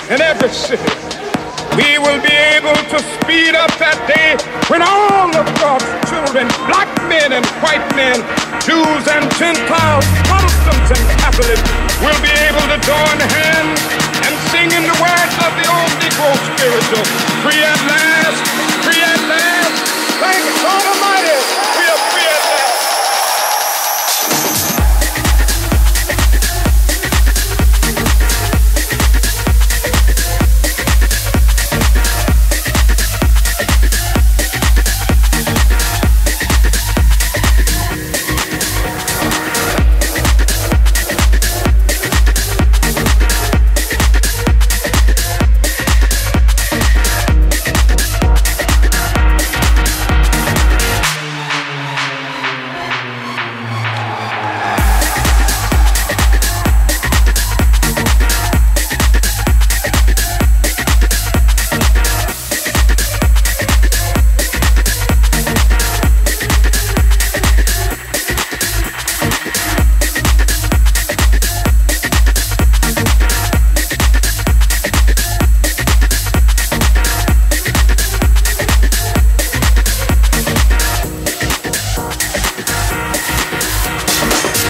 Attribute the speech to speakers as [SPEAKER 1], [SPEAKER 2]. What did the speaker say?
[SPEAKER 1] in every city. We will be able to speed up that day when all of God's children, black men and white men, Jews and Gentiles, Protestants and Catholics, will be able to join hands and sing in the words of the old Negro spiritual, free at last.